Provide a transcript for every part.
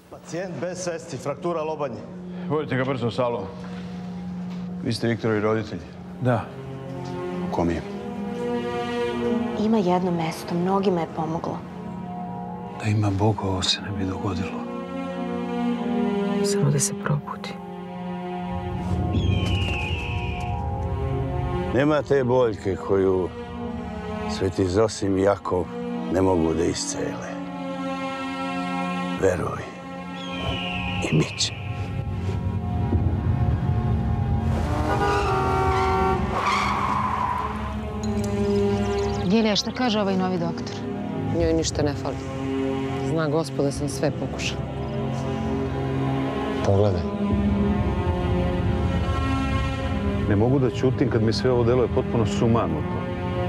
Pacijent bez svesti, fraktura lobanje. Vodite ga brzo u salu. Vi ste Viktorovi roditelji? Da. Kom je? Ima jedno mesto, mnogima je pomoglo. Da ima Boga, ovo se ne bi dogodilo. Samo da se probudi. Nema te boljke koju Sveti Zosim i Jakov ne mogu da iscele. Veruj. I bit će. Gilija, šta kaže ovaj novi doktor? Njoj ništa ne fali. Zna Gospod da sam sve pokušala. Pogledaj. Ne mogu da ćutim kad mi sve ovo deluje potpuno sumanuto.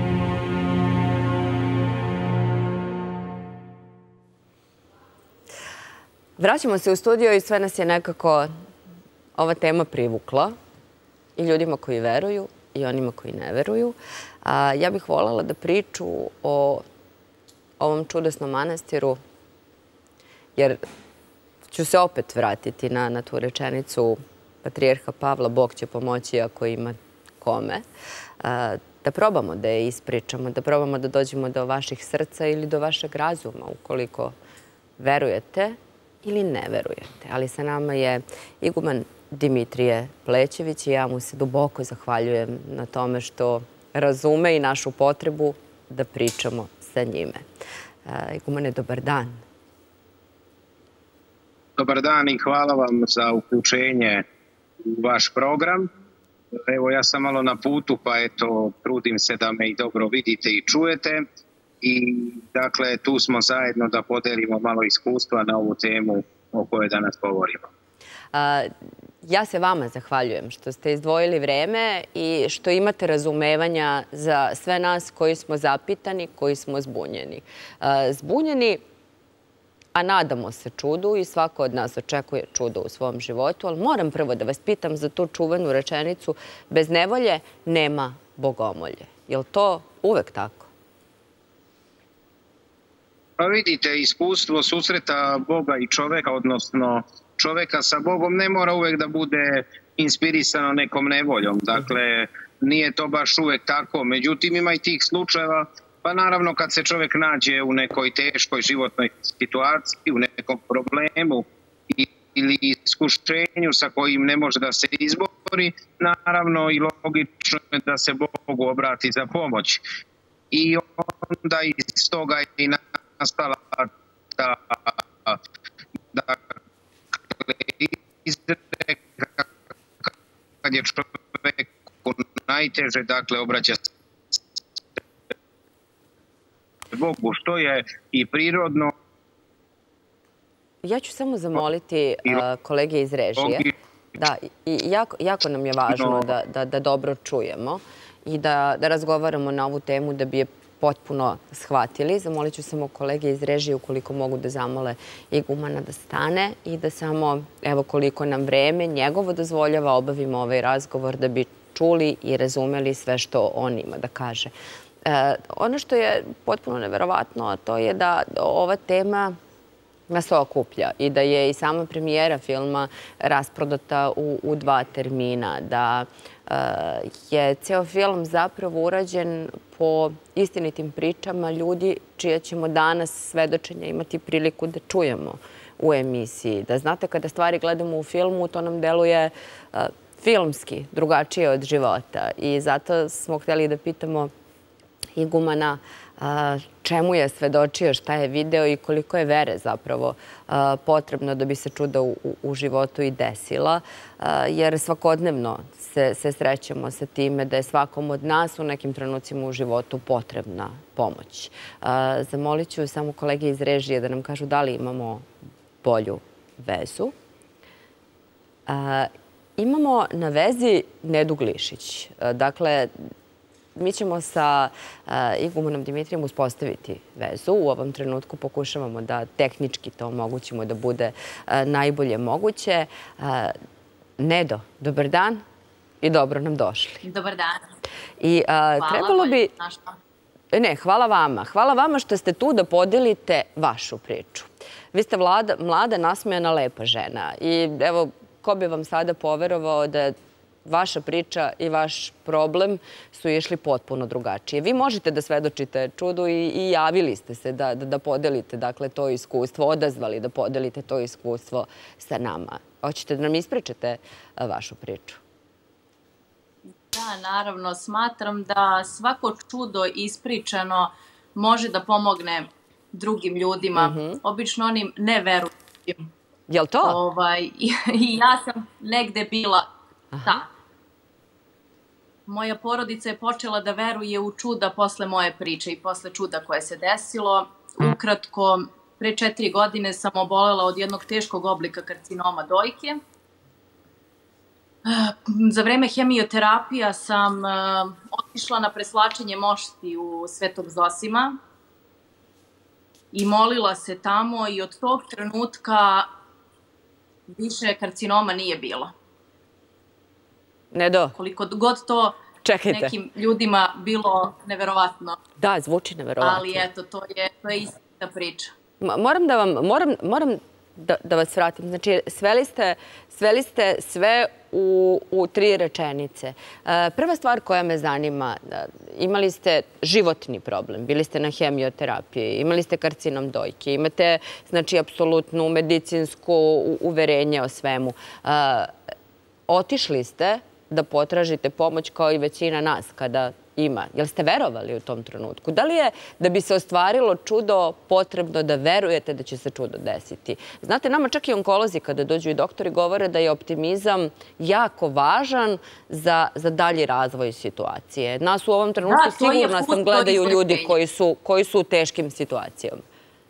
Vraćamo se u studio i sve nas je nekako ova tema privukla. I ljudima koji veruju i onima koji ne veruju. Ja bih voljela da priču o ovom čudesnom manastiru, jer ću se opet vratiti na tu rečenicu patrijarha Pavla, Bog će pomoći ako ima kome. Da probamo da je ispričamo, da probamo da dođemo do vaših srca ili do vašeg razuma, ukoliko verujete ili ne verujete. Ali sa nama je iguman Dimitrije Plećević i ja mu se duboko zahvaljujem na tome što razume i našu potrebu da pričamo sa njime. Igumane, dobar dan. Dobar dan i hvala vam za uključenje u vaš program. Evo, ja sam malo na putu, pa eto, trudim se da me i dobro vidite i čujete. I, dakle, tu smo zajedno da podelimo malo iskustva na ovu temu o kojoj danas govorimo. Ja se vama zahvaljujem što ste izdvojili vreme i što imate razumevanja za sve nas koji smo zapitani, koji smo zbunjeni. Zbunjeni, a nadamo se čudu i svako od nas očekuje čudo u svom životu, ali moram prvo da vas pitam za tu čuvenu rečenicu bez nevolje nema bogomolje. Je li to uvek tako? Pa vidite, iskustvo susreta Boga i čoveka, odnosno čoveka sa Bogom, ne mora uvek da bude inspirisano nekom nevoljom. Dakle, nije to baš uvek tako. Međutim, ima i tih slučajeva, pa naravno kad se čovek nađe u nekoj teškoj životnoj situaciji, u nekom problemu ili iskušenju sa kojim ne može da se izbori, naravno i logično je da se Bogu obrati za pomoć. I onda iz toga je nastala ta izreka kad je čoveku najteže, dakle, obraća se Bogu, što je i prirodno. Ja ću samo zamoliti kolege iz režije. Da, i jako nam je važno da dobro čujemo i da razgovaramo na ovu temu da bi je potpuno shvatili. Zamolit ću samo kolege iz režije ukoliko mogu da zamole igumana da stane i da samo, evo koliko nam vreme njegovo dozvoljava, obavimo ovaj razgovor da bi čuli i razumeli sve što on ima da kaže. Ono što je potpuno neverovatno, a to je da ova tema nas okuplja i da je i sama premijera filma rasprodata u 2 termina, da je ceo film zapravo urađen po istinitim pričama ljudi čija ćemo danas svedočenja imati priliku da čujemo u emisiji. Da znate, kada stvari gledamo u filmu, to nam deluje filmski, drugačije od života. I zato smo hteli da pitamo igumana čemu je svedočio, šta je video i koliko je vere zapravo potrebno da bi se čuda u životu i desila. Jer svakodnevno se srećemo sa time da je svakom od nas u nekim trenucima u životu potrebna pomoć. Zamolit ću samo kolege iz režije da nam kažu da li imamo bolju vezu. Imamo na vezi Nedu Glišić. Dakle, mi ćemo sa igumanom Dimitrijem uspostaviti vezu. U ovom trenutku pokušavamo da tehnički to omogućimo da bude najbolje moguće. Nedo, dobar dan i dobro nam došli. Dobar dan. I trebalo bi... Ne, hvala vama. Hvala vama što ste tu da podelite vašu priču. Vi ste mlada, nasmejana, lepa žena. I evo, ko bi vam sada poverovao da vaša priča i vaš problem su išli potpuno drugačije. Vi možete da svedočite čudu i javili ste se da podelite to iskustvo, odazvali da podelite to iskustvo sa nama. Hoćete da nam ispričate vašu priču? Da, naravno. Smatram da svako čudo ispričano može da pomogne drugim ljudima, obično onim neverujućim. Jel to? I ja sam negde bila ta. Moja porodica je počela da veruje u čuda posle moje priče i posle čuda koje se desilo. Ukratko, pre 4 godine sam obolela od jednog teškog oblika karcinoma dojke. Za vreme hemioterapija sam otišla na preslačenje mošti u Svetog Zosima i molila se tamo i od tog trenutka više karcinoma nije bilo. Nedo. Koliko god to nekim ljudima bilo neverovatno. Da, zvuči neverovatno. Ali eto, to je istina priča. Moram da vas vratim. Znači, sveli ste sve u 3 rečenice. Prva stvar koja me zanima, imali ste životni problem, bili ste na hemioterapiji, imali ste karcinom dojke, imate, znači, apsolutnu medicinsku uverenje o svemu. Otišli ste da potražite pomoć kao i većina nas kada ima. Jel ste verovali u tom trenutku? Da li je, da bi se ostvarilo čudo, potrebno da verujete da će se čudo desiti? Znate, nama čak i onkolozi kada dođu i doktori govore da je optimizam jako važan za dalji razvoj situacije. Nas u ovom trenutku sigurno sam gledaju ljudi koji su u teškim situacijama.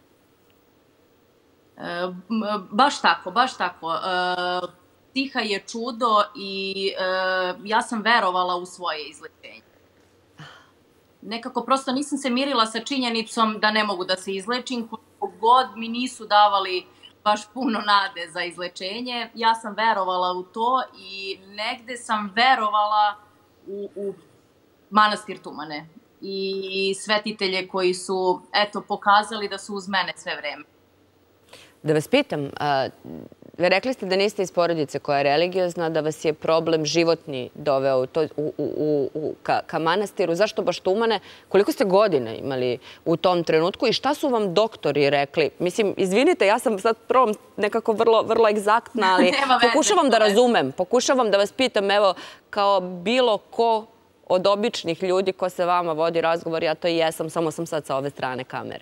Baš tako, baš tako. Psiha je čudo i ja sam verovala u svoje izlečenje. Nekako prosto nisam se mirila sa činjenicom da ne mogu da se izlečim, koliko god mi nisu davali baš puno nade za izlečenje. Ja sam verovala u to i negde sam verovala u manastir Tumane i svetitelje koji su, eto, pokazali da su uz mene sve vreme. Da vas pitam, rekli ste da niste iz porodice koja je religiozna, da vas je problem životni doveo ka manastiru. Zašto baš Tumane? Koliko ste godina imali u tom trenutku i šta su vam doktori rekli? Mislim, izvinite, ja sam sad prvom nekako vrlo egzaktna, ali pokušavam da razumem, pokušavam da vas pitam, evo, kao bilo ko od običnih ljudi ko se vama vodi razgovor, ja to i jesam, samo sam sad sa ove strane kamere.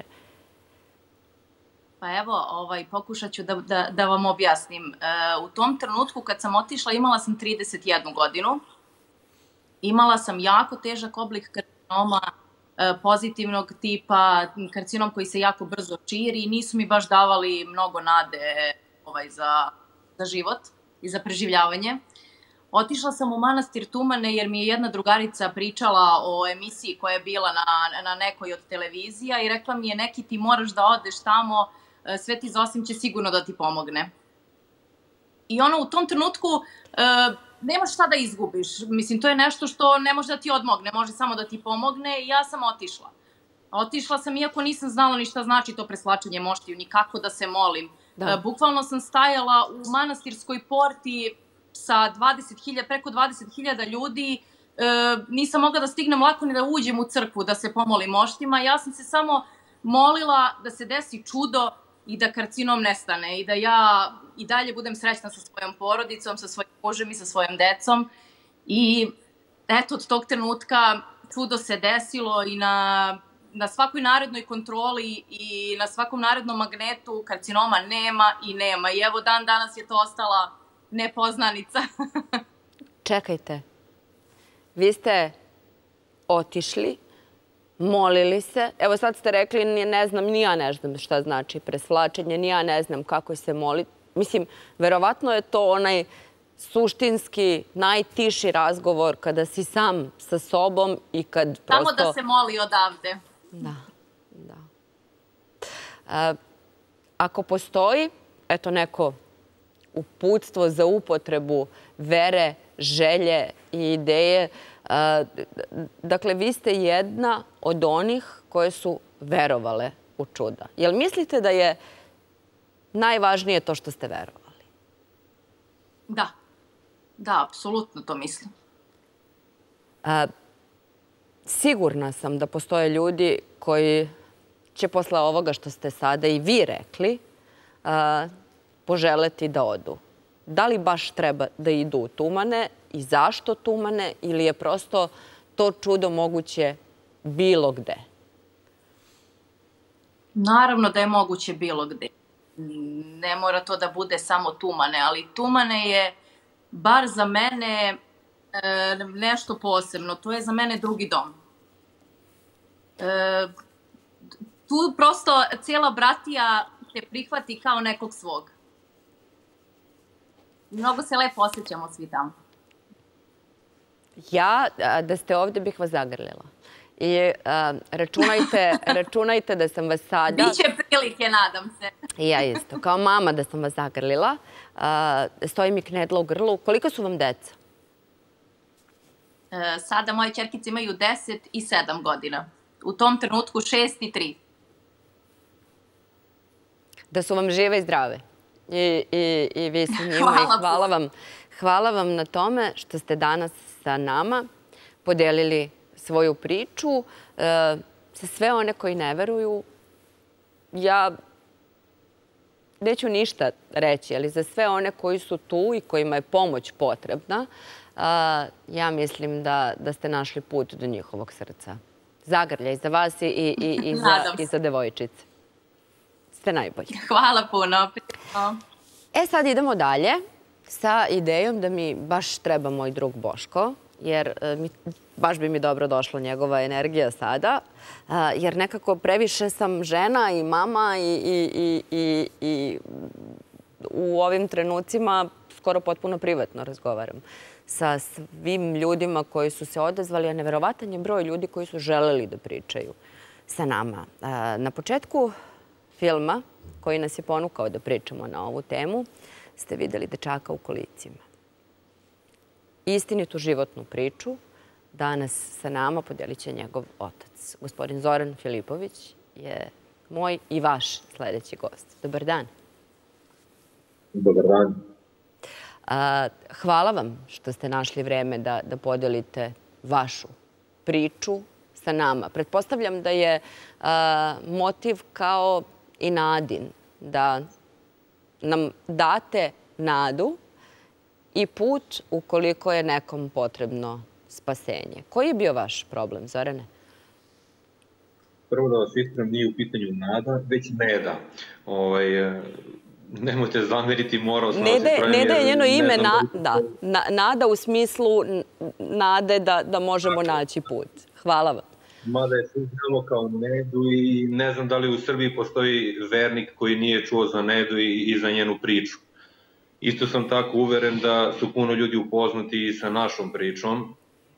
Pa evo, pokušat ću da vam objasnim. U tom trenutku kad sam otišla imala sam 31 godinu. Imala sam jako težak oblik karcinoma pozitivnog tipa, karcinom koji se jako brzo širi i nisu mi baš davali mnogo nade za život i za preživljavanje. Otišla sam u manastir Tumane jer mi je jedna drugarica pričala o emisiji koja je bila na nekoj od televizija i rekla mi je, neki ti moraš da odeš tamo, Sveti Zosim će sigurno da ti pomogne. I u tom trenutku nemaš šta da izgubiš. Mislim, to je nešto što ne može da ti odmogne, može samo da ti pomogne i ja sam otišla. Otišla sam iako nisam znala ni šta znači to preslačenje moštiju, ni kako da se molim. Bukvalno sam stajala u manastirskoj porti sa preko 20.000 ljudi. Nisam mogla da stignem lako ni da uđem u crkvu da se pomolim moštima. Ja sam se samo molila da se desi čudo i da karcinom nestane i da ja i dalje budem srećna sa svojom porodicom, sa svojim mužem i sa svojom decom. I eto, od tog trenutka čudo se desilo i na svakoj narednoj kontroli i na svakom narednom magnetu karcinoma nema i nema. I evo, dan danas je to ostala nepoznanica. Čekajte, vi ste otišli, molili se. Evo sad ste rekli, ni ja ne znam šta znači preslačenje, ni ja ne znam kako se moliti. Mislim, verovatno je to onaj suštinski najtiši razgovor kada si sam sa sobom i kad prosto... Samo da se moli odavde. Da. Ako postoji, eto, neko uputstvo za upotrebu vere, želje i ideje, dakle, vi ste jedna od onih koje su verovale u čuda. Jel mislite da je najvažnije je to što ste verovali. Da, apsolutno to mislim. Sigurna sam da postoje ljudi koji će posle ovoga što ste sada i vi rekli poželeti da odu. Da li baš treba da idu u Tumane i zašto Tumane ili je prosto to čudo moguće bilo gde? Naravno da je moguće bilo gde. Ne mora to da bude samo Tumane, ali Tumane je bar za mene nešto posebno. To je za mene drugi dom. Tu prosto cijela bratija te prihvati kao nekog svog. Mnogo se lepo osjećamo svi tamo. Ja, da ste ovde, bih vas zagrlila. I računajte da sam vas sada... Biće prilike, nadam se. I ja isto. Kao mama da sam vas zagrlila. Stoji mi knedla u grlu. Koliko su vam deca? Sada moje ćerkice imaju 10 i 7 godina. U tom trenutku 6 i 3. Da su vam žive i zdrave. I vi sa njima. Hvala vam na tome što ste danas sa nama podelili svoju priču. Za sve one koji ne veruju, ja neću ništa reći, ali za sve one koji su tu i kojima je pomoć potrebna, ja mislim da ste našli put do njihovog srca. Zagrljaj za vas i za devojčice. Ste najbolji. Hvala puno. Sad idemo dalje sa idejom da mi baš treba moj drug Boško, jer baš bi mi dobro došla njegova energija sada, jer nekako previše sam žena i mama i u ovim trenucima skoro potpuno privatno razgovaram sa svim ljudima koji su se odazvali, a neverovatan je broj ljudi koji su želeli da pričaju sa nama. Na početku filma koji nas je ponukao da pričamo na ovu temu, ste videli dečaka u kolicima. Istinitu životnu priču danas sa nama podelit će njegov otac. Gospodin Zoran Filipović je moj i vaš sledeći gost. Dobar dan. Dobar dan. Hvala vam što ste našli vreme da podelite vašu priču sa nama. Pretpostavljam da je motiv kao i Nadin, da nam date nadu i put ukoliko je nekom potrebno spasenje. Koji je bio vaš problem, Zorane? Prvo da vas ispravim, nije u pitanju nada, već neda. Nemojte zameriti, morao sam da se pravim. Neda je njeno ime, nada u smislu nade da možemo naći put. Hvala vam. Mada je svi znamo kao Nedu i ne znam da li u Srbiji postoji vernik koji nije čuo za Nedu i za njenu priču. Isto sam tako uveren da su puno ljudi upoznati i sa našom pričom.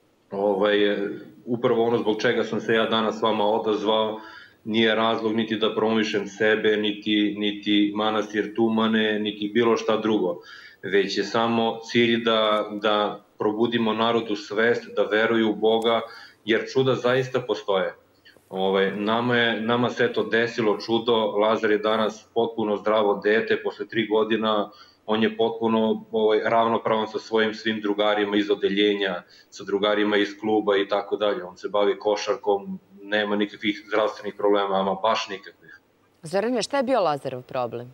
Upravo ono zbog čega sam se ja danas s vama odazvao nije razlog niti da promovišem sebe, niti manastir Tumane, niti bilo šta drugo. Već je samo cilj da probudimo narodu svest, da veruju u Boga, jer čuda zaista postoje. Nama se to desilo čudo, Lazar je danas potpuno zdravo dete, posle 3 godina on je potpuno ravnopravan sa svojim svim drugarima iz odeljenja, sa drugarima iz kluba i tako dalje. On se bavi košarkom, nema nikakvih zdravstvenih problema, ama baš nikakvih. Zorane, šta je bio Lazarov problem?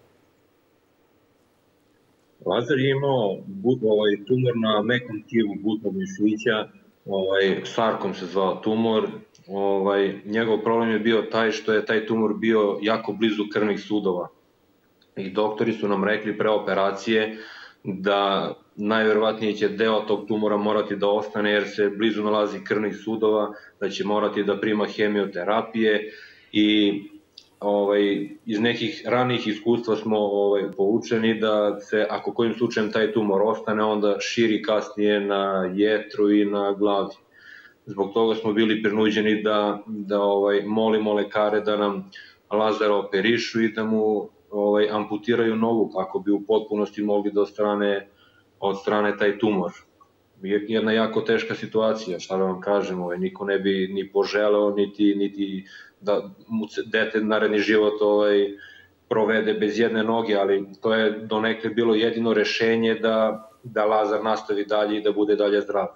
Lazar je imao tumor na mekom tkivu butnog mišića, sarkom se zvao tumor. Njegov problem je bio taj što je taj tumor bio jako blizu krvnih sudova. I doktori su nam rekli pre operacije da najverovatnije će deo tog tumora morati da ostane jer se blizu nalazi krvnih sudova, da će morati da prima hemioterapije i iz nekih ranijih iskustva smo poučeni da se, ako kojim slučajem taj tumor ostane, onda širi kasnije na jetru i na glavi. Zbog toga smo bili prinuđeni da molimo lekare da nam Lazara operišu i da mu amputiraju nogu kako bi u potpunosti mogli da odstrane taj tumor. Jedna jako teška situacija, šta da vam kažem, niko ne bi ni poželeo, niti da mu dete naredni život provede bez jedne noge, ali to je donekle bilo jedino rešenje da Lazar nastavi dalje i da bude dalje zdrav.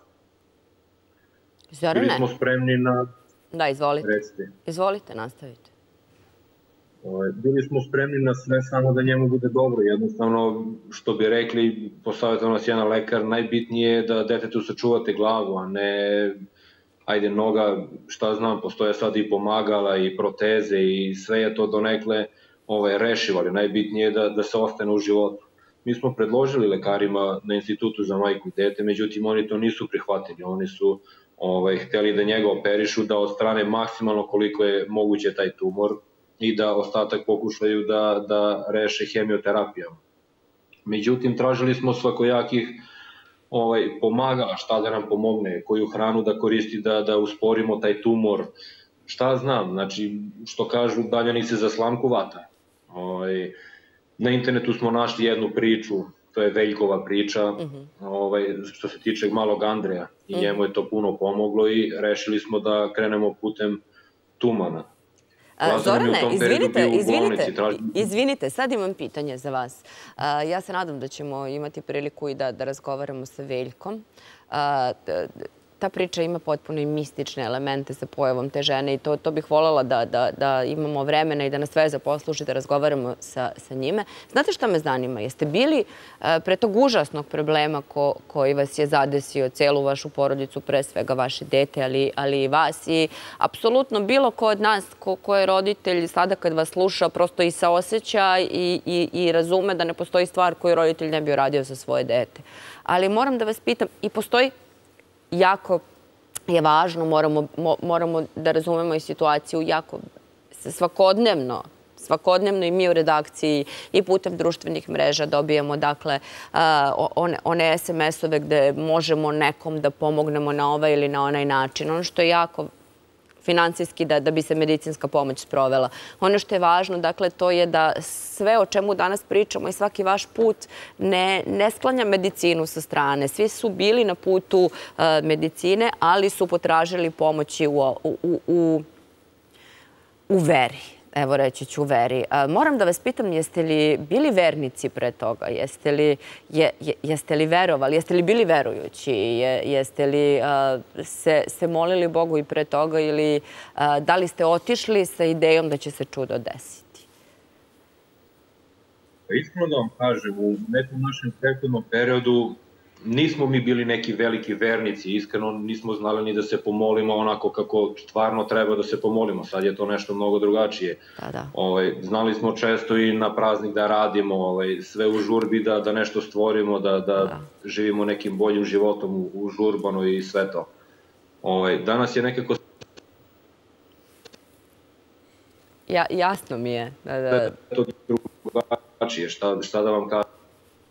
Zorane? Bili smo spremni na... Da, izvolite. Recite. Izvolite, nastavite. Bili smo spremni na sve, samo da njemu bude dobro. Jednostavno, što bi rekli, posavjetao nas jedan lekar, najbitnije je da detetu sačuvate glavu, a ne, ajde, noga, šta znam, postoje sad i pomagala i proteze i sve je to donekle rešivo, ali najbitnije je da se ostane u životu. Mi smo predložili lekarima na Institutu za majku i dete, međutim oni to nisu prihvatili. Oni su hteli da njega operišu, da odstrane maksimalno koliko je moguće taj tumor i da ostatak pokušaju da reše hemioterapijom. Međutim, tražili smo svakojakih pomagala, šta da nam pomogne, koju hranu da koristi da usporimo taj tumor, šta znam, znači, što kažu, daljani se za slamku vata. Na internetu smo našli jednu priču, to je Veljkova priča, što se tiče malog Andreja, i njemu je to puno pomoglo i rešili smo da krenemo putem tumana. Zorane, izvinite, sad imam pitanje za vas. Ja se nadam da ćemo imati priliku i da razgovaramo sa Veljkom. Ta priča ima potpuno i mistične elemente sa pojavom te žene i to bih voljela da imamo vremena i da nas sve posluži da razgovaramo sa njime. Znate šta me zanima? Jeste bili pre tog užasnog problema koji vas je zadesio, celu vašu porodicu, pre svega vaše dete, ali i vas, i apsolutno bilo ko od nas ko je roditelj sada kad vas sluša prosto i saoseća i razume da ne postoji stvar koju roditelj ne bi uradio za svoje dete. Ali moram da vas pitam, i postoji, jako je važno, moramo da razumemo i situaciju jako svakodnevno i mi u redakciji i putem društvenih mreža dobijemo dakle one SMS-ove gde možemo nekom da pomognemo na ovaj ili na onaj način. Ono što je jako finansijski da bi se medicinska pomoć sprovela. Ono što je važno, dakle, to je da sve o čemu danas pričamo i svaki vaš put ne sklanja medicinu sa strane. Svi su bili na putu medicine, ali su potražili pomoći u veri. Evo, reći ću u veri. Moram da vas pitam, jeste li bili vernici pre toga? Jeste li verovali? Jeste li bili verujući? Jeste li se molili Bogu i pre toga? Ili da li ste otišli sa idejom da će se čudo desiti? Iskreno da vam kažem, u nekom našem prethodnom periodu nismo mi bili neki veliki vernici, iskreno nismo znali ni da se pomolimo onako kako stvarno treba da se pomolimo. Sad je to nešto mnogo drugačije. Znali smo često i na praznik da radimo, sve u žurbi da nešto stvorimo, da živimo nekim boljim životom užurbano i sve to. Danas je nekako... Jasno mi je. To drugačije, šta da vam kažem.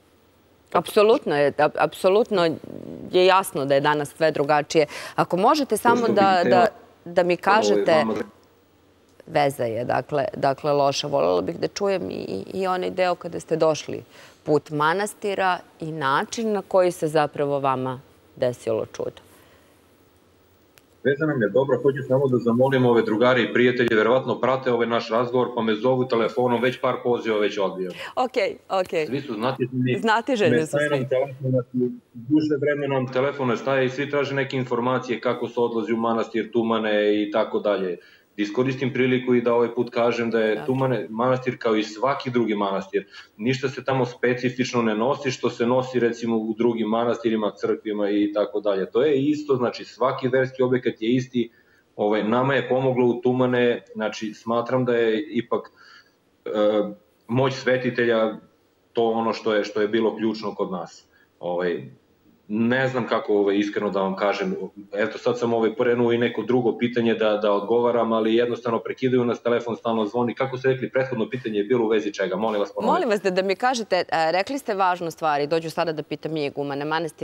Apsolutno je jasno da je danas sve drugačije. Ako možete samo da mi kažete, veza je dakle loša. Voljela bih da čujem i onaj deo kada ste došli put manastira i način na koji se zapravo vama desilo čudo. Veza nam je dobra, hoću samo da zamolim ove drugari i prijatelji, verovatno prate ovaj naš razgovor, pa me zovu telefonom, već par poziva već odbijam. Okej. Svi su znatiženi. Znatiženi su svi. Duže vremena nam telefon ne staje i svi traže neke informacije kako se odlazi u manastir, tumane i tako dalje. Iskoristim priliku i da ovaj put kažem da je manastir kao i svaki drugi manastir. Ništa se tamo specifično ne nosi što se nosi recimo u drugim manastirima, crkvima i tako dalje. To je isto, znači svaki verski objekat je isti. Nama je pomoglo u tumane, znači smatram da je ipak moć svetitelja to ono što je bilo ključno kod nas. Ne znam kako iskreno da vam kažem, eto sad sam prenuo i neko drugo pitanje da odgovaram, ali jednostavno prekidaju nas, telefon stalno zvoni. Kako ste rekli, prethodno pitanje je bilo u vezi čega? Molim vas ponoviti. Molim vas da mi kažete, rekli ste važnu stvar i dođu sada da pitam igumana.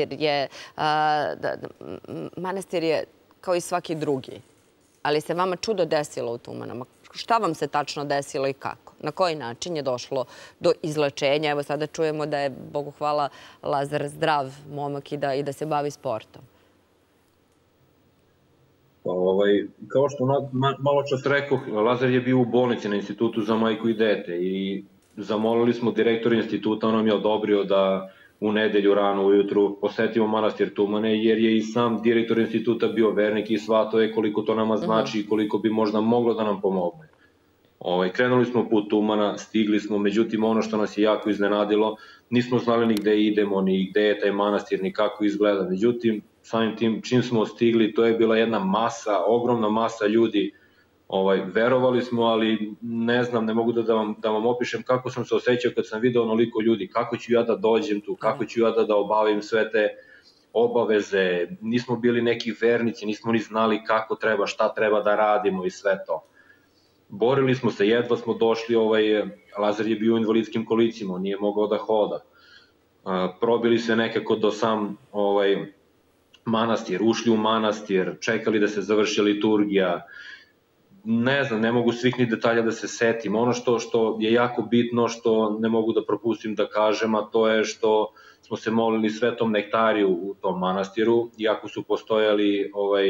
Manastir je kao i svaki drugi, ali se vama čudo desilo u Tumanama. Šta vam se tačno desilo i kako? Na koji način je došlo do izlečenja? Evo sada čujemo da je, Bogu hvala, Lazar zdrav momak i da se bavi sportom. Kao što malo čas rekao, Lazar je bio u bolnici na Institutu za majku i dete i zamolili smo direktora instituta, on nam je odobrio da u nedelju rano ujutru posetimo manastir Tumane, jer je i sam direktor instituta bio vernik i shvatao je koliko to nama znači i koliko bi možda moglo da nam pomogne. Krenuli smo put Tumana, stigli smo, međutim ono što nas je jako iznenadilo, nismo znali ni gde idemo, ni gde je taj manastir, ni kako izgleda. Međutim, samim tim čim smo stigli, to je bila jedna masa, ogromna masa ljudi. Verovali smo, ali ne znam, ne mogu da vam opišem kako sam se osjećao kad sam video onoliko ljudi, kako ću ja da dođem tu, kako ću ja da obavim sve te obaveze. Nismo bili neki vernici, nismo ni znali kako treba, šta treba da radimo i sve to. Borili smo se, jedva smo došli, Lazar je bio u invalidskim kolicima, on nije mogao da hoda. Probili se nekako do sam manastir, ušli u manastir, čekali da se završi liturgija. Ne znam, ne mogu svih ni detalja da se setim. Ono što je jako bitno, što ne mogu da propustim da kažem, a to je što smo se molili Svetom Nektariju u tom manastiru, iako su postojali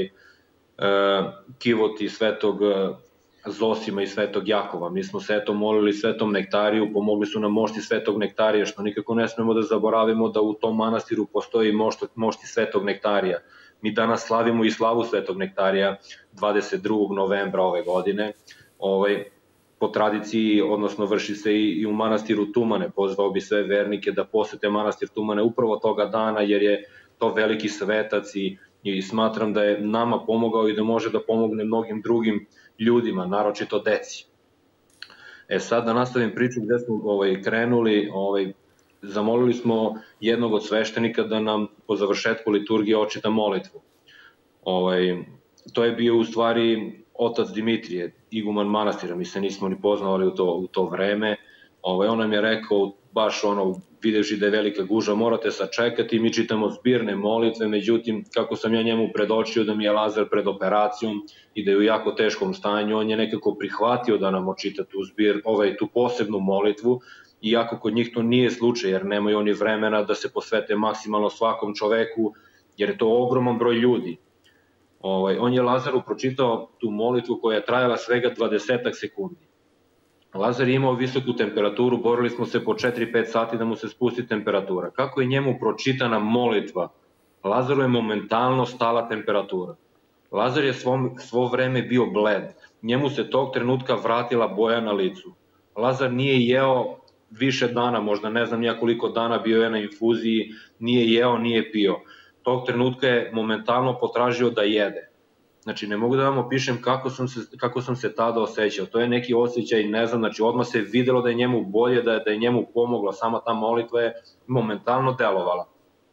kivoti Svetog Zosima i Svetog Jakova. Mi smo se molili Svetom Nektariju, pomogli su nam mošti Svetog Nektarija, što nikako ne smemo da zaboravimo da u tom manastiru postoji mošti Svetog Nektarija. Mi danas slavimo i slavu Svetog Nektarija 22. novembra ove godine. Po tradiciji, odnosno vrši se i u manastiru Tumane. Pozvao bi sve vernike da posete manastir Tumane upravo toga dana, jer je to veliki svetac i smatram da je nama pomogao i da može da pomogne mnogim drugim ljudima, naročito deci. Sad da nastavim priču gde smo krenuli. Zamolili smo jednog od sveštenika da nam po završetku liturgije očita molitvu. To je bio u stvari otac Dimitrije, iguman manastira, mi se nismo ni poznavali u to vreme. On nam je rekao, baš videvši da je velika gužva, morate sačekati, mi čitamo zbirne molitve, međutim, kako sam ja njemu predočio da mi je Lazar pred operacijom i da je u jako teškom stanju, on je nekako prihvatio da nam očita tu posebnu molitvu, iako kod njih to nije slučaj, jer nemaju oni vremena da se posvete maksimalno svakom čoveku, jer je to ogroman broj ljudi. On je Lazaru pročitao tu molitvu koja je trajala svega 20 sekundi. Lazar je imao visoku temperaturu, borili smo se po 4-5 sati da mu se spusti temperatura. Kako je njemu pročitana molitva, Lazaru je momentalno stala temperatura. Lazar je svo vreme bio bled, njemu se tog trenutka vratila boja na licu. Lazar nije jeo više dana, možda ne znam nija koliko dana bio je na infuziji, nije jeo, nije pio. Tog trenutka je momentalno potražio da jede. Znači, ne mogu da vam opišem kako sam se tada osjećao. To je neki osjećaj, ne znam, znači odmah se videlo da je njemu bolje, da je njemu pomogla. Sama ta molitva je momentalno delovala.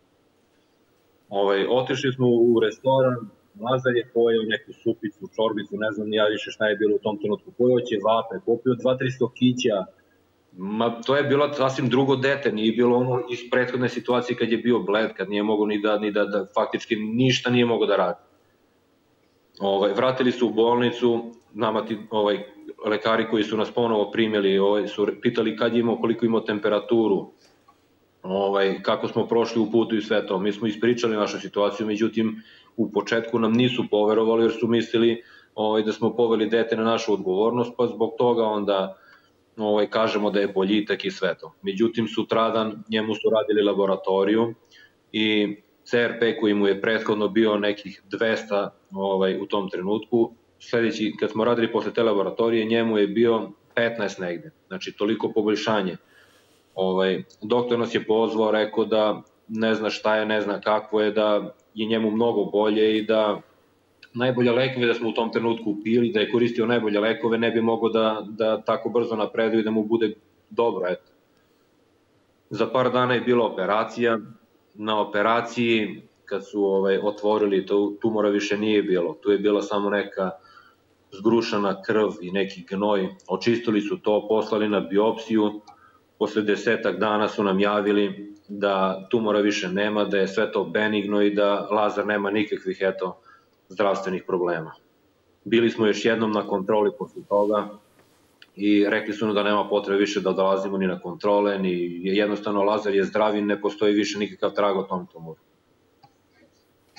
Otišli smo u restoran, Lazar je pojeo neku supicu, čorbicu, ne znam ja više šta je bilo u tom trenutku. Pojeo ćevape, popio 200-300 kića. To je bilo sasvim drugo dete, nije bilo ono iz prethodne situacije kad je bio bled, kad nije mogo ni da faktički ništa nije mogo da radi. Vratili su u bolnicu, nama ti lekari koji su nas ponovo primili su pitali kad je imao, koliko imao temperaturu, kako smo prošli u putu i sve to. Mi smo ispričali našu situaciju, međutim u početku nam nisu poverovali jer su mislili da smo poveli dete na našu odgovornost, pa zbog toga onda kažemo da je boljitak i sve to. Međutim, sutradan njemu su radili laboratoriju i CRP koji mu je prethodno bio nekih 200 u tom trenutku, sledeći, kad smo radili posle te laboratorije, njemu je bio 15 negde, znači toliko poboljšanje. Doktor nas je pozvao, rekao da ne zna šta je, ne zna kakvo je, da je njemu mnogo bolje i da najbolje lekove da smo u tom trenutku pili, da je koristio najbolje lekove, ne bi mogo da tako brzo napreduje i da mu bude dobro, eto. Za par dana je bila operacija. Na operaciji, kad su otvorili, tumora više nije bilo. Tu je bila samo neka zgrušana krv i neki gnoj. Očistili su to, poslali na biopsiju. Posle 10 dana su nam javili da tumora više nema, da je sve to benigno i da Lazar nema nikakvih zdravstvenih problema. Bili smo još jednom na kontroli posle toga i rekli su nam da nema potrebe više da dolazimo ni na kontrole, ni jednostavno Lazar je zdrav i ne postoji više nikakav trag o tom tumoru.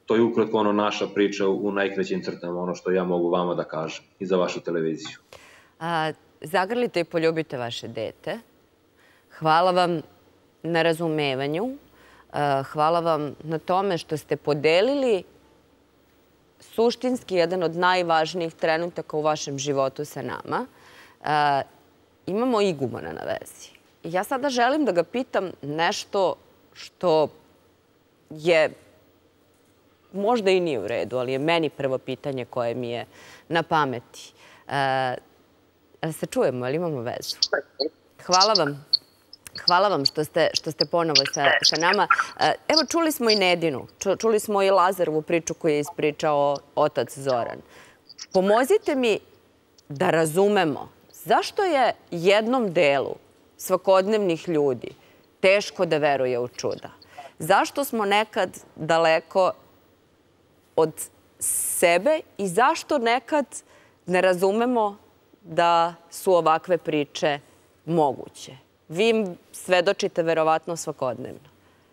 to je ukratko naša priča u najkraćim crtama, ono što ja mogu vama da kažem i za vašu televiziju. Zagrlite i poljubite vaše dete. Hvala vam na razumevanju. Hvala vam na tome što ste podelili suštinski jedan od najvažnijih trenutaka u vašem životu sa nama. Imamo igumana na vezi. Ja sada želim da ga pitam nešto što je možda i nije u redu, ali je meni prvo pitanje koje mi je na pameti. Se čujemo, ali imamo vezu. Hvala vam. Hvala vam što ste ponovo sa nama. Evo, čuli smo i Nedinu, čuli smo i Lazarovu priču koju je ispričao otac Zoran. Pomozite mi da razumemo zašto je jednom delu svakodnevnih ljudi teško da veruje u čuda. Zašto smo nekad daleko od sebe i zašto nekad ne razumemo da su ovakve priče moguće? Vi im svedočite verovatno svakodnevno.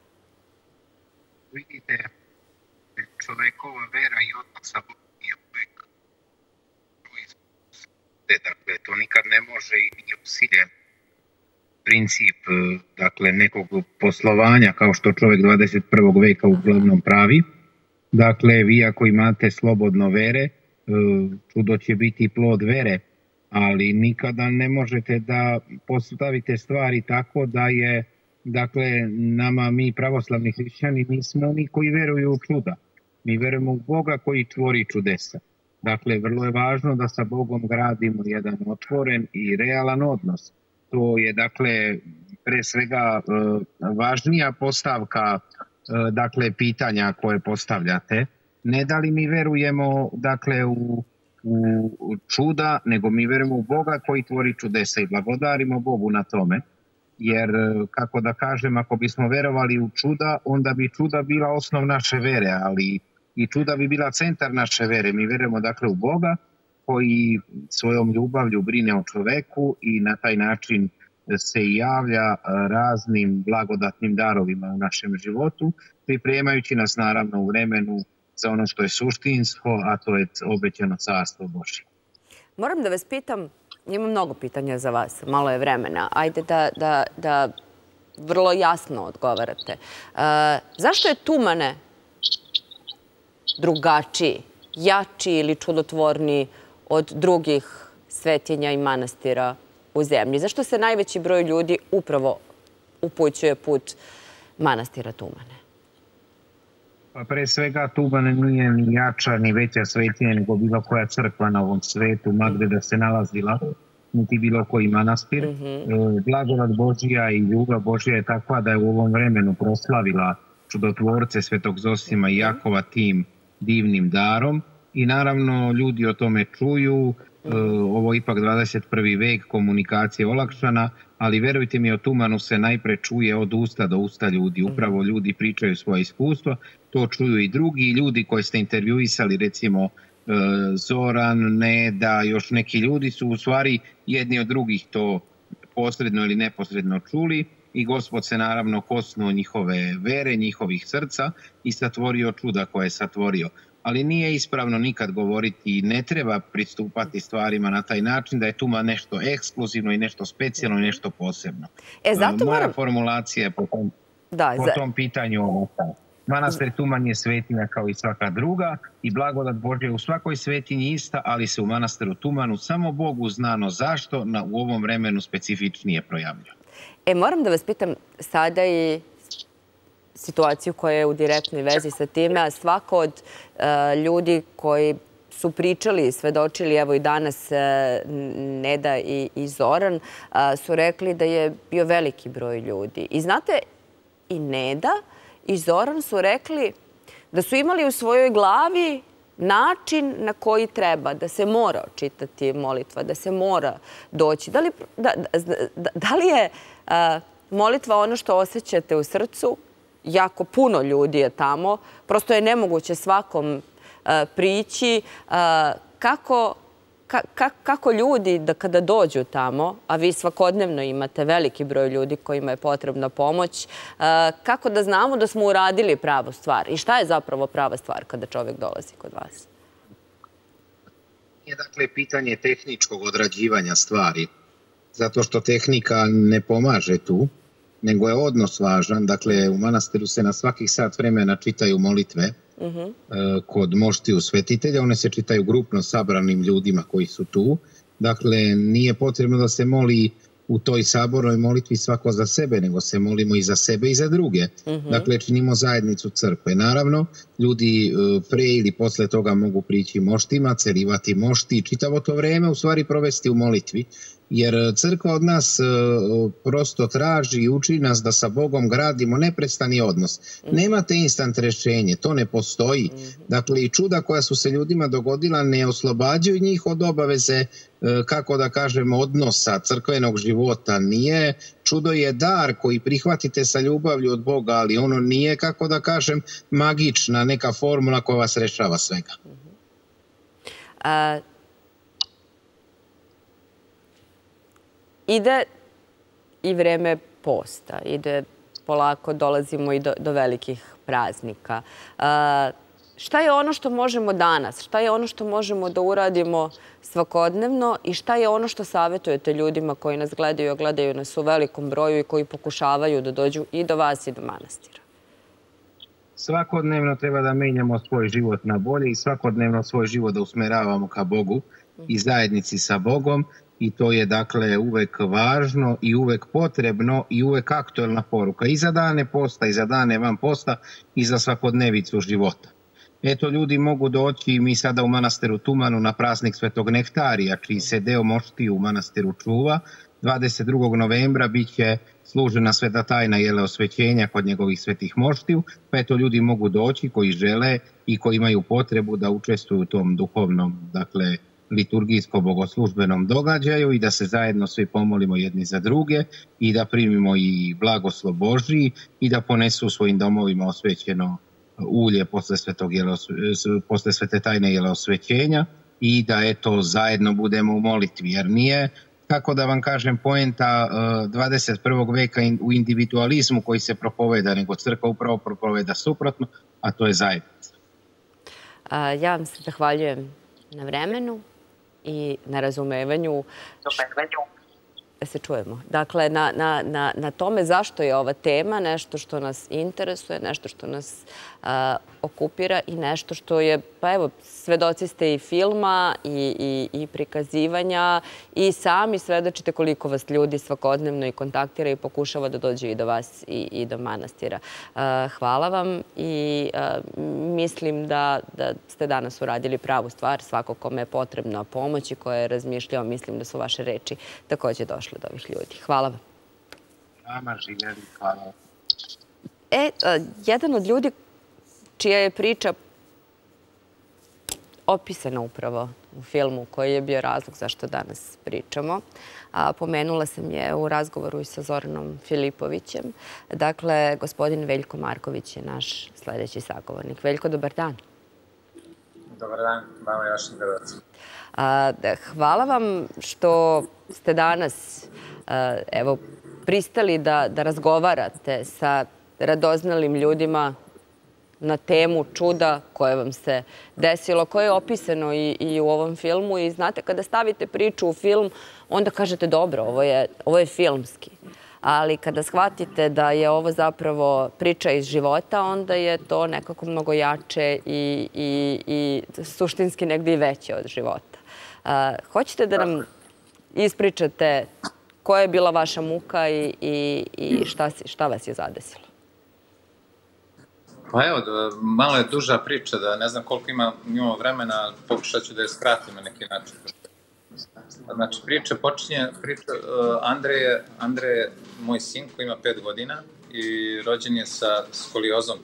Vidite, čovekova vera i odnos sa Bogom je uvek dakle, to nikad ne može i nije usiljen princip nekog poslovanja kao što čovek 21. veka uglavnom pravi. Dakle, vi ako imate slobodno vere, čudo će biti plod vere, ali nikada ne možete da postavite stvari tako da je, dakle, nama mi pravoslavni hrišćani nismo oni koji veruju u čuda. Mi verujemo u Boga koji tvori čudesa. Dakle, vrlo je važno da sa Bogom gradimo jedan otvoren i realan odnos. To je, dakle, pre svega važnija postavka, dakle, pitanja koje postavljate. Ne da li mi verujemo, dakle, u čuda, nego mi verujemo u Boga koji tvori čudesa i blagodarimo Bogu na tome. Jer, kako da kažem, ako bismo verovali u čuda, onda bi čuda bila osnov naše vere, ali i čuda bi bila centar naše vere. Mi verujemo, dakle, u Boga koji svojom ljubavlju brine o čoveku i na taj način se javlja raznim blagodatnim darovima u našem životu, pripremajući nas naravno u vremenu za ono što je suštinsko, a to je obećano carstvo Božje. Moram da vas pitam, imam mnogo pitanja za vas, malo je vremena. Ajde da vrlo jasno odgovarate. Zašto je Tumane drugačiji, jači ili čudotvorniji od drugih svetinja i manastira u zemlji? Zašto se najveći broj ljudi upravo upućuje put manastira Tumane? Pa pre svega Tumane nije ni jača ni veća svetinja nego bilo koja crkva na ovom svetu, ma gde da se nalazila, niti bilo koji manastir. Blagodat Božija i ljubav Božija je takva da je u ovom vremenu proslavila čudotvorce Svetog Zosima i Jakova tim divnim darom i naravno ljudi o tome čuju. Ovo je ipak 21. vek, komunikacija olakšana, ali verujte mi, o Tumanu se najpre čuje od usta do usta ljudi. Upravo ljudi pričaju svoje iskustva, to čuju i drugi ljudi koji ste intervjuisali, recimo Zoran, Neda, još neki ljudi su u stvari jedni od drugih to posredno ili neposredno čuli i Gospod se naravno kosnuo njihove vere, njihovih srca i satvorio čuda koje je satvorio. Ali nije ispravno nikad govoriti i ne treba pristupati stvarima na taj način da je Tuman nešto ekskluzivno i nešto specijalno i nešto posebno. Moja formulacija je po tom pitanju manastir Tuman je svetinja kao i svaka druga i blagodat Božja u svakoj svetinji ista, ali se u manastiru Tumanu samo Bogu znano zašto u ovom vremenu specifičnije projavlja. Moram da vas pitam sada i situaciju koja je u direktnoj vezi sa time, a svako od ljudi koji su pričali i svedočili, evo i danas Neda i Zoran, su rekli da je bio veliki broj ljudi. I znate, i Neda i Zoran su rekli da su imali u svojoj glavi način na koji treba, da se mora čitati molitva, da se mora doći. Da li je molitva ono što osjećate u srcu? Jako puno ljudi je tamo. Prosto je nemoguće svakom prići. Kako kako ljudi da kada dođu tamo, a vi svakodnevno imate veliki broj ljudi kojima je potrebna pomoć, kako da znamo da smo uradili pravu stvar i šta je zapravo prava stvar kada čovjek dolazi kod vas? Je dakle pitanje tehničkog odrađivanja stvari, zato što tehnika ne pomaže tu, nego je odnos važan. Dakle, u manastiru se na svakih sat vremena čitaju molitve kod moštiju svetitelja. One se čitaju grupno sabranim ljudima koji su tu. Dakle, nije potrebno da se moli u toj sabornoj molitvi svako za sebe, nego se molimo i za sebe i za druge. Dakle, činimo zajednicu crkve. Naravno, ljudi pre ili posle toga mogu prići moštima, celivati mošti i čitavo to vreme u stvari provesti u molitvi. Jer crkva od nas prosto traži i uči nas da sa Bogom gradimo neprestani odnos. Nemate instant rešenje, to ne postoji. Dakle, i čuda koja su se ljudima dogodila ne oslobađaju njih od obaveze, kako da kažem, odnosa crkvenog života. Nije, čudo je dar koji prihvatite sa ljubavlju od Boga, ali ono nije, kako da kažem, magična neka formula koja vas rešava svega. Ide i vreme posta, polako dolazimo i do velikih praznika. Šta je ono što možemo danas? Šta je ono što možemo da uradimo svakodnevno i šta je ono što savjetujete ljudima koji nas gledaju, a gledaju nas u velikom broju i koji pokušavaju da dođu i do vas i do manastira? Svakodnevno treba da menjamo svoj život na bolje i svakodnevno svoj život da usmeravamo ka Bogu i zajednici sa Bogom. I to je dakle uvek važno i uvek potrebno i uvek aktuelna poruka i za dane posta i za dane van posta i za svakodnevicu života. Eto, ljudi mogu doći, mi sada u manastiru Tumanu na praznik Svetog Nektarija, čiji se deo moštiju u manastiru čuva. 22. novembra bit će služena sveta tajna jeleosvećenja kod njegovih svetih moštiju, pa eto, ljudi mogu doći koji žele i koji imaju potrebu da učestvuju u tom duhovnom, dakle, liturgijsko-bogoslužbenom događaju i da se zajedno svi pomolimo jedni za druge i da primimo i blagoslov Božji i da ponesu u svojim domovima osvećeno ulje posle svete tajne jeleosvećenja i da eto zajedno budemo u molitvi, jer nije, kako da vam kažem, poenta 21. veka u individualizmu koji se propoveda, nego crkva upravo propoveda suprotno, a to je zajednica. Ja vam se zahvaljujem na vremenu i na razumevanju. Da se čujemo. Dakle, na tome zašto je ova tema nešto što nas interesuje, nešto što nas okupira i nešto što je, pa evo, svedoci ste i filma i prikazivanja i sami svedočite koliko vas ljudi svakodnevno i kontaktira i pokušava da dođe i do vas i do manastira. Hvala vam i mislim da ste danas uradili pravu stvar. Svako kome je potrebna pomoć i koja je razmišljao, mislim da su vaše reči takođe došle do ovih ljudi. Hvala vam. Vama živjeli, hvala. Jedan od ljudi čija je priča opisana upravo u filmu koji je bio razlog zašto danas pričamo. Pomenula sam je u razgovoru i sa Zoranom Filipovićem. Dakle, gospodin Veljko Marković je naš sledeći sagovornik. Veljko, dobar dan. Dobar dan, vama i vašim gledalcima. Hvala vam što ste danas pristali da razgovarate sa radoznalim ljudima na temu čuda koje vam se desilo, koje je opisano i u ovom filmu. I znate, kada stavite priču u film, onda kažete dobro, ovo je filmski. Ali kada shvatite da je ovo zapravo priča iz života, onda je to nekako mnogo jače i suštinski negdje i veće od života. Hoćete da nam ispričate koja je bila vaša muka i šta vas je zadesilo? Pa evo, malo je duža priča, da ne znam koliko imamo vremena, pokušat ću da je skratim na neki način. Znači, priča počinje, Andrej je moj sin koji ima 5 godina i rođen je sa skoliozom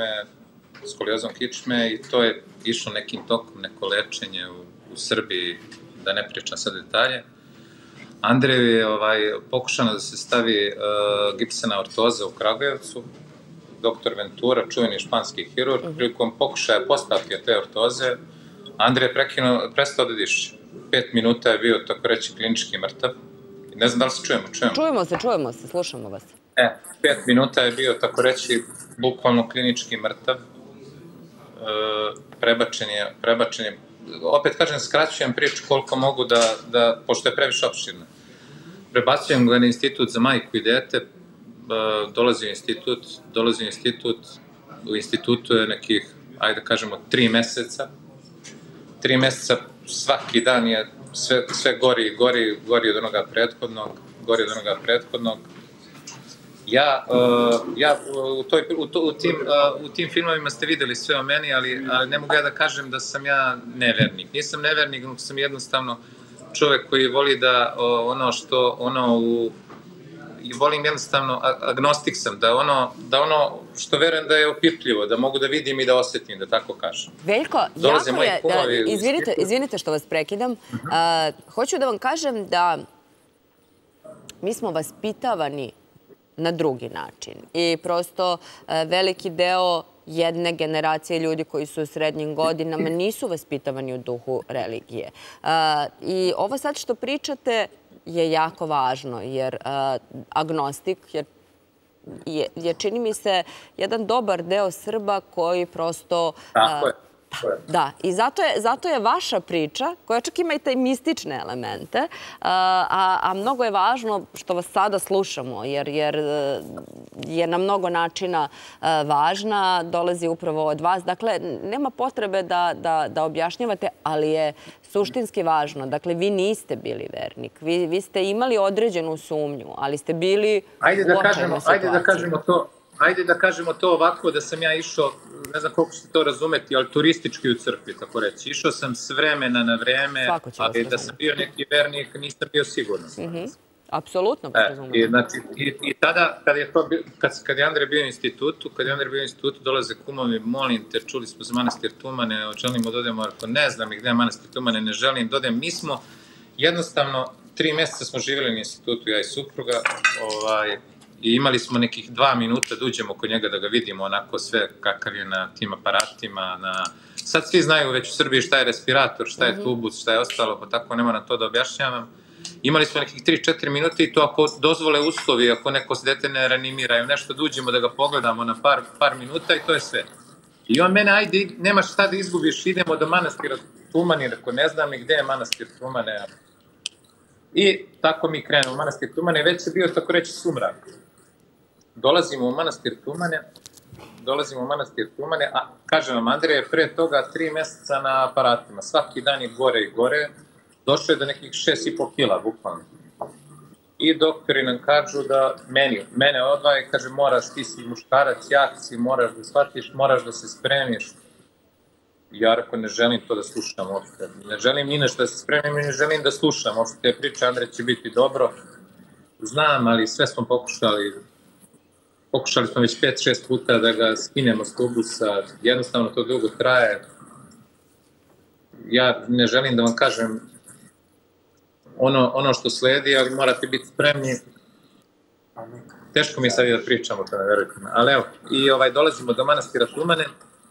kičme i to je išlo nekim tokom, neko lečenje u Srbiji, da ne pričam sad detalje. Andreju je pokušano da se stavi gipsena ortoza u Kragujevcu. Doktor Ventura, čuveni španski hirurg, prilikom pokušaja postavke te ortoze, Andrej je prestao da diše. 5 minuta je bio, tako reći, klinički mrtav. Ne znam da li se čujemo. Čujemo se, slušamo vas. 5 minuta je bio, tako reći, bukvalno klinički mrtav. Prebačen je, opet kažem, skraćujem priču koliko mogu pošto je previše opširno. Prebacujem ga na institut za majku i dete, dolazi u institut, u institutu je nekih, ajde da kažemo, 3 meseca. 3 meseca, svaki dan je sve gori od onoga prethodnog. Ja u tim filmovima ste videli sve o meni, ali ne mogu ja da kažem da sam ja nevernik. Nisam nevernik, nego sam jednostavno čovek koji voli da volim jednostavno, agnostik sam, da ono što verujem da je opipljivo, da mogu da vidim i da osetim, da tako kažem. Veljko, jako je, izvinite što vas prekidam, hoću da vam kažem da mi smo vaspitavani na drugi način i prosto veliki deo jedne generacije ljudi koji su u srednjim godinama nisu vaspitavani u duhu religije. I ovo sad što pričate je jako važno, jer agnostik je, čini mi se, jedan dobar deo Srba koji prosto... Tako je. Da, i zato je vaša priča, koja čak ima i taj mistične elemente, a mnogo je važno što vas sada slušamo, jer je na mnogo načina važna, dolazi upravo od vas. Dakle, nema potrebe da objašnjavate, ali je suštinski važno. Dakle, vi niste bili vernik, vi ste imali određenu sumnju, ali ste bili u očajnoj situaciji. Ajde da kažemo to ovako, da sam ja išao, ne znam koliko ćete to razumeti, ali turistički u crkvi, tako reći. Išao sam s vremena na vreme, ali da sam bio neki vernik, nisam bio siguran. Apsolutno, razumijem. I tada, kad je Andrej bio u institutu, dolaze kumovi, molim te, čuli smo za manastir Tumane, želimo da odemo, ako ne znam gde je manastir Tumane, ne želim da odem. Mi smo, jednostavno, 3 meseca smo živjeli na institutu, ja i supruga, i imali smo nekih 2 minuta da uđemo kod njega da ga vidimo onako sve kakav je na tim aparatima. Sad svi znaju već u Srbiji šta je respirator, šta je tubus, šta je ostalo, pa tako ne moram to da objašnjavam. Imali smo nekih 3-4 minuta i to ako dozvole uslovi, ako neko se dete ne reanimiraju, nešto da uđemo da ga pogledamo na par minuta i to je sve. I on mene, ajde, nemaš šta da izgubiš, idemo do manastira Tumane, ako ne znam ni gde je manastir Tumane. I tako mi krenemo u manastir Tumane, već je bio tako reći sumrak. Dolazimo u manastir Tumane, a kažem vam, Andrej je pre toga 3 meseca na aparatima, svaki dan je gore i gore, došao je do nekih 6,5 kila, bukvalno. I doktori nam kažu da mene odvaja, kaže, moraš, ti si muškarac, jak si, moraš da shvatiš, moraš da se spremiš. Ja rekao, ne želim to da slušam uopšte, ne želim ni nešto da se spremim i ne želim da slušam uopšte te priče, Andrej će biti dobro. Znam, ali sve smo Pokušali smo već 5-6 puta da ga skinemo s tubusa, jednostavno to dugo traje. Ja ne želim da vam kažem ono što sledi, ali morate biti spremni. Teško mi je sad i da pričam o tome, verujte me. Ali evo, i dolazimo do manastira Tumane.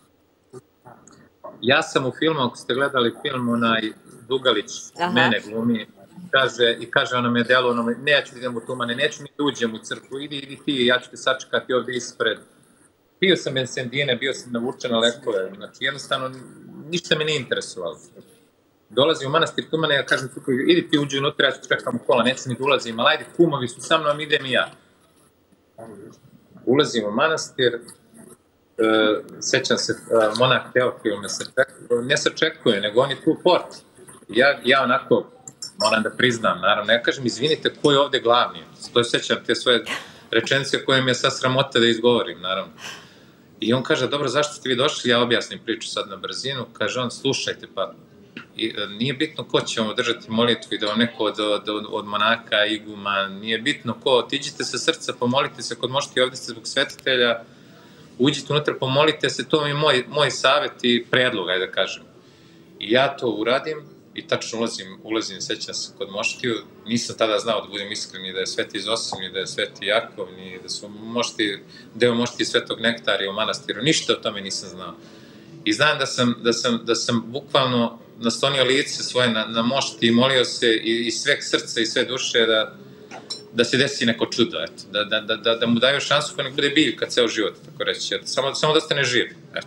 Ja sam u filmu, ako ste gledali film, onaj Dugalić, mene glumi, kaže ono me delo, neću da idem u Tumane, neću ni da uđem u crkvu, idi ti, ja ću te sačekati ovde ispred. Pio sam bensendine, bio sam navučen na lekove, znači jednostavno ništa me nije interesovalo. Dolazim u manastir Tumane, ja kažem suprugu, idi ti uđi unutra, ja ću čekam u kola, neću ni da ulazim, ali ajde, kumovi su sa mnom, idem i ja. Ulazim u manastir, sećam se, monah Teofil ne sačekuje, nego on je tu port. Ja onako, moram da priznam, naravno, ja kažem, izvinite, ko je ovde glavni? To sećam te svoje rečenice koje mi je sad sramota da izgovorim, naravno. I on kaže, dobro, zašto ste vi došli? Ja objasnim priču sad na brzinu. Kaže on, slušajte, pa nije bitno ko će vam održati molitvu i da vam neko od monaka, iguma, nije bitno ko, otiđite sa srca, pomolite se kod mošti, ovde ste zbog svetitelja, uđite unutra, pomolite se, to mi je moj savjet i predlog, ajde da kažem. I ja to uradim i tačno ulazim, sećam se kod moštiju, nisam tada znao da budem iskren ni da je Sveti Zosim, ni da je Sveti Jakov, ni da su deo moštije Svetog Nektarija u manastiru, ništa o tome nisam znao. I znam da sam bukvalno naslonio lice svoje na mošti i molio se iz sveg srca i sve duše da se desi neko čudo, eto, da mu daju šansu pa nek bude biljka ceo život, tako reći, eto, samo da stane živ, eto.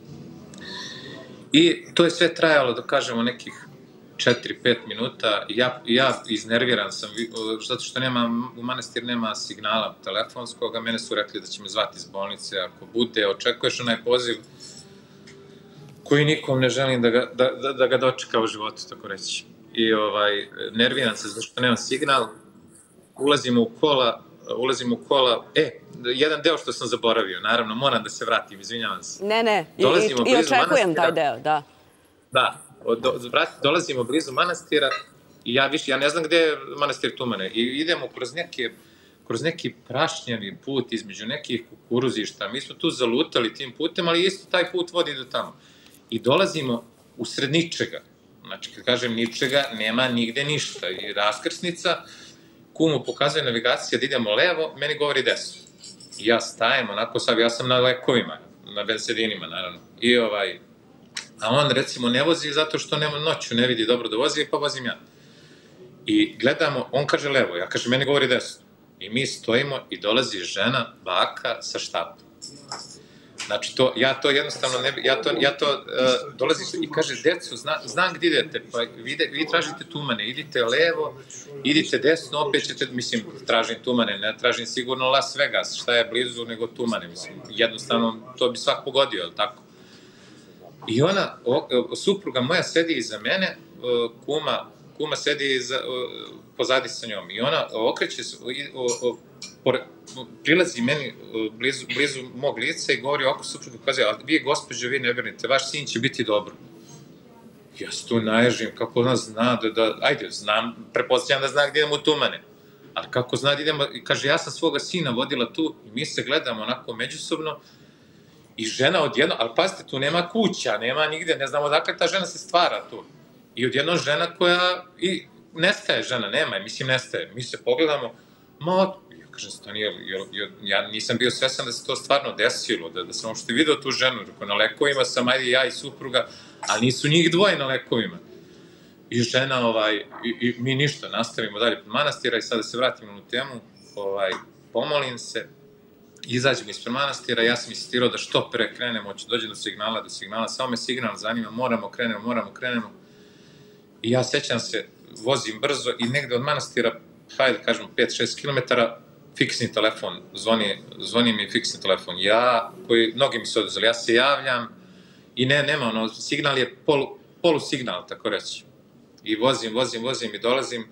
I to je sve trajalo, da kažemo, nekih 4-5 minuta, ja iznerviran sam, zato što u manastir nema signala telefonskog, a mene su rekli da će me zvati iz bolnice, ako bude, očekuješ onaj poziv koji nikom ne želim da ga dočeka u životu, tako reći. I nerviram se zato što nemam signal, ulazimo u kola, jedan deo što sam zaboravio, naravno, moram da se vratim, izvinjavam se. Ne, i očekujem taj deo, da. Da, dolazimo blizu manastira i ja ne znam gde je manastir Tumane i idemo kroz neki prašnjeni put između nekih kukuruzišta. Mi smo tu zalutali tim putem, ali isto taj put vodi do tamo. I dolazimo usred ničega. Znači, kad kažem ničega, nema nigde ništa. I raskrsnica, kumu pokazuje navigacija da idemo levo, meni govori desno. I ja stajem onako sad, ja sam na lekovima, na bensedinima, naravno. A on, recimo, ne vozi zato što noću ne vidi dobro da vozi, pa vozim ja. I gledamo, on kaže levo, ja kažem, meni govori desno. I mi stojimo i dolazi žena, baka, sa štapom. Znači, ja to jednostavno ne bi, dolazi i kaže, decu, znam gdje idete, pa vi tražite Tumane, idite levo, idite desno, opet ćete, mislim, tražim Tumane, ne tražim sigurno Las Vegas, šta je blizu nego Tumane, mislim, jednostavno, to bi svak pogodio, je li tako? I ona, supruga moja sedi iza mene, kuma sedi pozadi sa njom i ona okreće se, prilazi meni blizu mog lica i govori ovako supruga, kaže, ali vi, gospođo, vi ne brinite, vaš sin će biti dobro. Ja se tu naježim, kako ona zna ajde, znam, pretpostavljam da zna gdje idemo u Tumane, ali kako zna da idemo, kaže, ja sam svoga sina vodila tu i mi se gledamo onako međusobno i žena odjedno, ali pazite, tu nema kuća, nema nigde, ne znamo odakle ta žena se stvara tu. I odjedno žena koja, i nestaje žena, nema je, mislim nestaje. Mi se pogledamo, ja kažem, ja nisam bio svesan da se to stvarno desilo, da sam uopšte video tu ženu, na lekovima sam, ajde ja i supruga, ali nisu njih dvoje na lekovima. I žena, i mi ništa, nastavimo dalje pod manastira i sad da se vratimo na temu, pomolim se, izađemo ispred manastira, ja sam insistirao da što pre krenemo, hoće dođe do signala, samo me signal zanima, moramo krenemo. I ja sećam se, vozim brzo i negde od manastira, hajde kažemo 5-6 km, fiksni telefon, zvoni mi fiksni telefon. Mnogi mi se oduzeli, ja se javljam i nema, signal je polusignal, tako reći. I vozim i dolazim.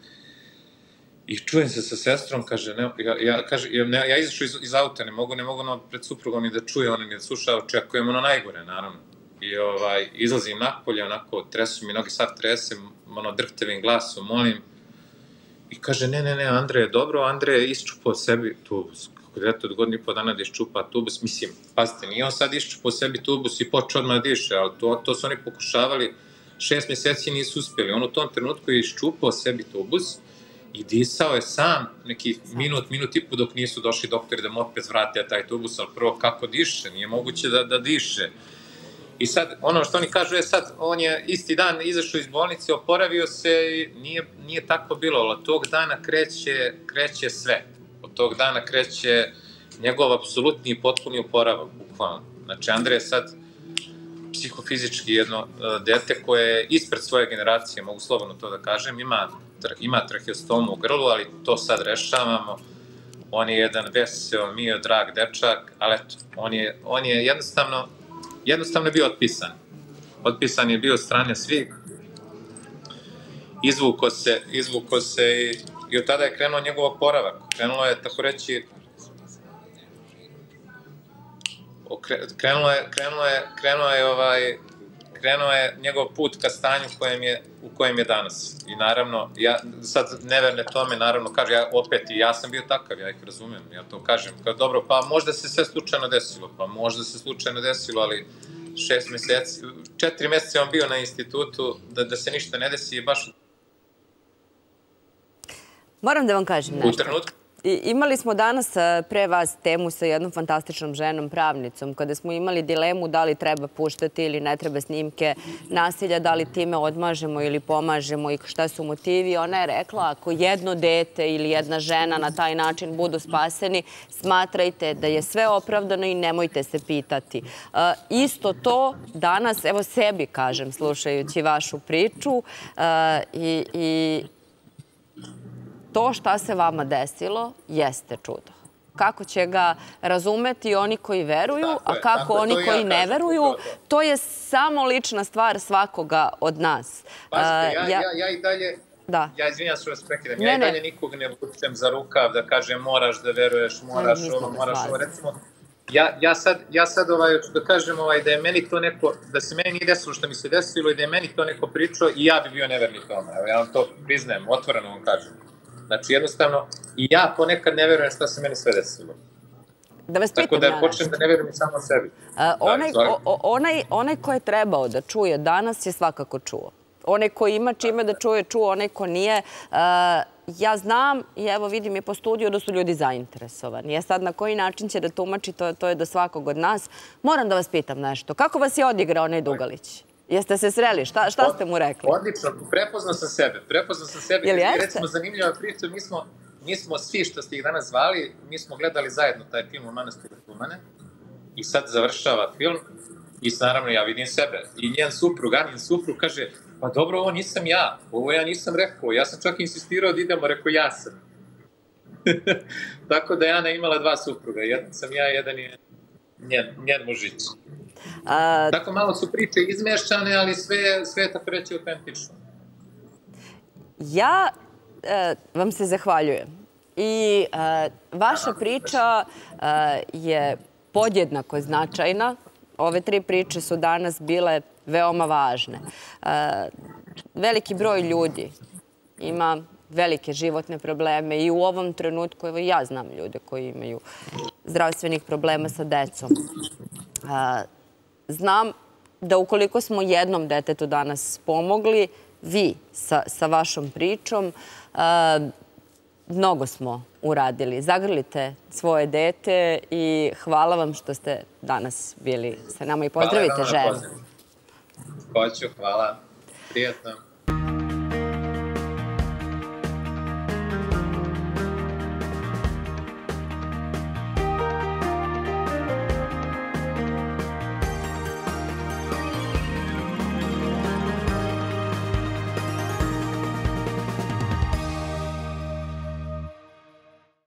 I čujem se sa sestrom, kaže, ja izašao iz auta, ne mogu pred suprugom ni da čuje, ona ni da sluša, očekujem najgore, naravno. I izlazim napolje, onako, tresu mi noge, sad tresem, drhtevim glasom, molim. I kaže, ne, Andrej je dobro, Andrej je iščupao sebi tubus. Kako je od godinu i po dana da iščupa tubus, mislim, pazite, nije on sad iščupao sebi tubus i počeo odmah da diše, ali to su oni pokušavali, 6 mjeseci nisu uspjeli. On u tom trenutku je iščupao sebi tubus i disao je sam neki minut i po dok nisu došli doktori da mu opet vrate taj tubus, ali prvo kako diše, nije moguće da diše. I sad, ono što oni kažu je sad, on je isti dan izašao iz bolnice, oporavio se i nije tako bilo, ali od tog dana kreće sve. Od tog dana kreće njegov apsolutni i potpuni oporavak, bukvalno. Znači, Andrej je sad psihofizički jedno dete koje je ispred svoje generacije, mogu slobodno to da kažem, ima traheostomu u grlu, ali to sad rešavamo. On je jedan veseo, mio, drag dečak, ali eto, on je jednostavno je bio otpisan. Otpisan je bio od strane svih. Izvuko se i od tada je krenuo njegov oporavak. Krenulo je, tako reći, krenuo je njegov put ka stanju u kojem je danas. I naravno, ja sad neverne tome, naravno, kažem, ja sam bio takav, ja ih razumem, ja to kažem, kao dobro, pa možda se sve slučajno desilo, ali 6 mjeseci, 4 mjeseca je on bio na institutu, da se ništa ne desi i baš... Moram da vam kažem nešto. Imali smo danas pre vas temu sa jednom fantastičnom ženom, pravnicom, kada smo imali dilemu da li treba puštati ili ne treba snimke nasilja, da li time odmažemo ili pomažemo i šta su motivi. Ona je rekla, ako jedno dete ili jedna žena na taj način budu spaseni, smatrajte da je sve opravdano i nemojte se pitati. Isto to danas, evo sebi kažem, slušajući vašu priču i to šta se vama desilo jeste čudo. Kako će ga razumeti oni koji veruju, a kako oni koji ne veruju, to je samo lična stvar svakoga od nas. Pazite, ja i dalje, ja izvinjam što vas prekidam, ja i dalje nikog ne vučem za rukav da kažem moraš da veruješ, moraš ovo, moraš ovo. Recimo, ja sad ću da kažem da je meni to neko, da se meni nije desilo što mi se desilo i da je meni to neko pričao i ja bi bio nevernik tome. Ja vam to priznajem, otvoreno vam kažem. Znači, jednostavno, i ja ponekad ne verujem šta se meni sve desilo. Da vas pitam, tako da počnem da ne verujem i samo sebi. Onaj ko je trebao da čuje danas je svakako čuo. Onaj ko ima čime da čuje, čuo. Onaj ko nije. Ja znam i evo vidim i po studiju da su ljudi zainteresovani. Ja sad na koji način će da tumači, to je do svakog od nas. Moram da vas pitam nešto. Kako vas je odigrao onaj Dugalić? Jeste se sreli? Šta ste mu rekli? Odlično, prepoznao sam sebe. Recimo, zanimljiva priča, mi smo svi što ste ih danas zvali, mi smo gledali zajedno taj film u Manastiru Tumane i sad završava film i naravno ja vidim sebe. I njen suprug kaže, pa dobro, ovo nisam ja, ovo ja nisam rekao, ja sam čak insistirao da idemo, rekao ja sam. Tako da je Ana imala dva supruga, jedan sam ja, jedan je njen mužić. Tako malo su priče izmešane, ali sve je tako reći autentično. Ja vam se zahvaljujem. I vaša priča je podjednako značajna. Ove 3 priče su danas bile veoma važne. Veliki broj ljudi ima velike životne probleme i u ovom trenutku, evo ja znam ljude koji imaju zdravstvenih problema sa decom. Znam da ukoliko smo jednom detetu danas pomogli, vi sa vašom pričom, mnogo smo uradili. Zagrlite svoje dete i hvala vam što ste danas bili sa nama i pozdravite ženu. Hoću, hvala. Prijatno.